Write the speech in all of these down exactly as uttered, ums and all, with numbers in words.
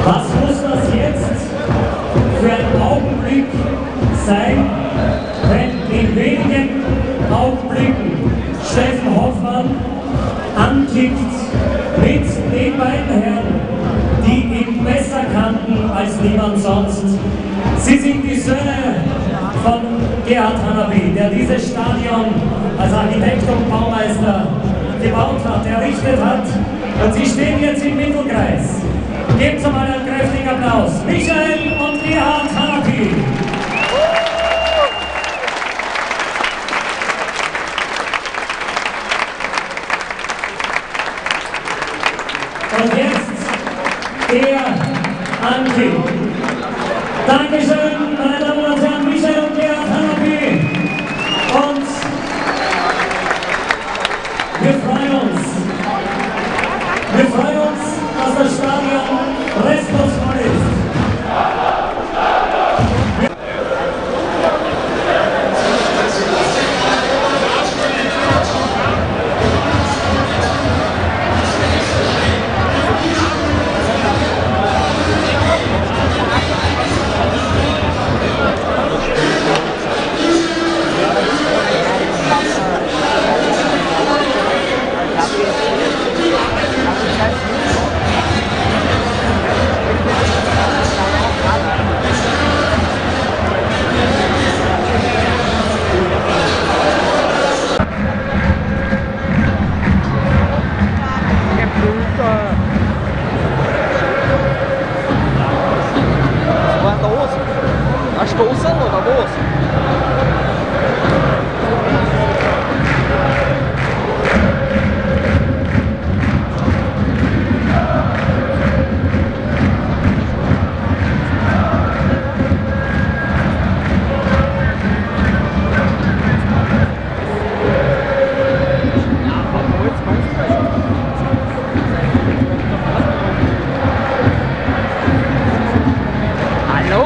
Was muss das jetzt für ein Augenblick sein, wenn in wenigen Augenblicken Steffen Hoffmann ankickt mit den beiden Herren, die ihn besser kannten als niemand sonst. Sie sind die Söhne von Gerhard Hanapi, der dieses Stadion als Architekt und Baumeister gebaut hat, errichtet hat. Und sie stehen jetzt im Mittelkreis. Gebt Sie mal einen kräftigen Applaus. Michael und Gerhard Hanapi. Und jetzt der Ankick. Dankeschön, meine Damen und Herren, Michael und Gerhard Hanapi. Und wir freuen uns. Wir freuen uns, dass das Stadion restlos voll ist. Stoßen oder was? Hallo?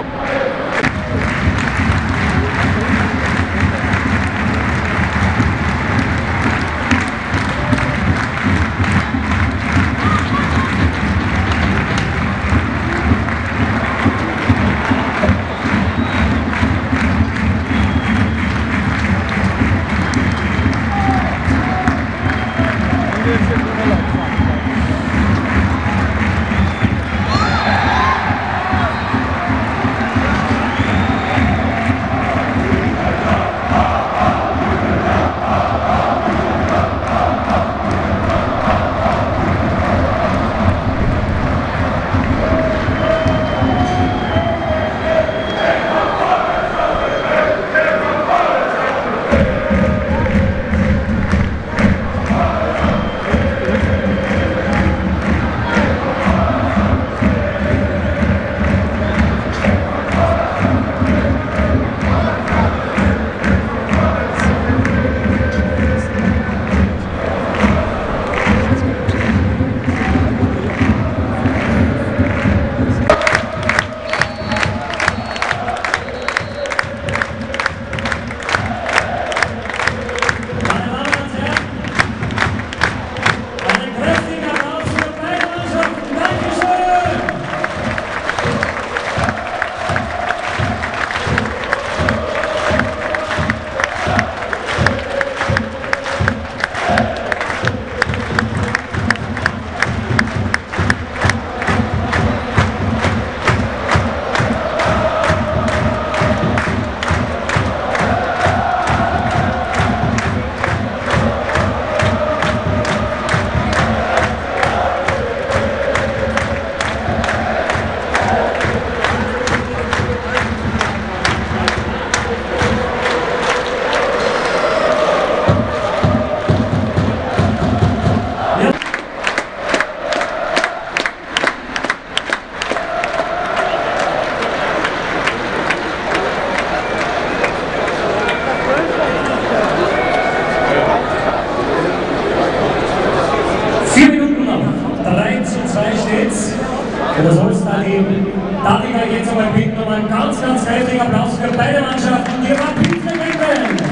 für das All-Star-Team. Darf ich euch jetzt einmal bitten um einen ganz, ganz kräftigen Applaus für beide Mannschaften, die Rapid-Legenden.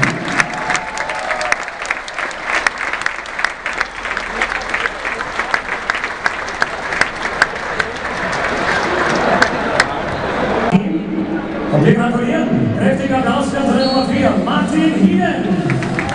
Heftiger Applaus für unsere Nummer vier, Martin Hien.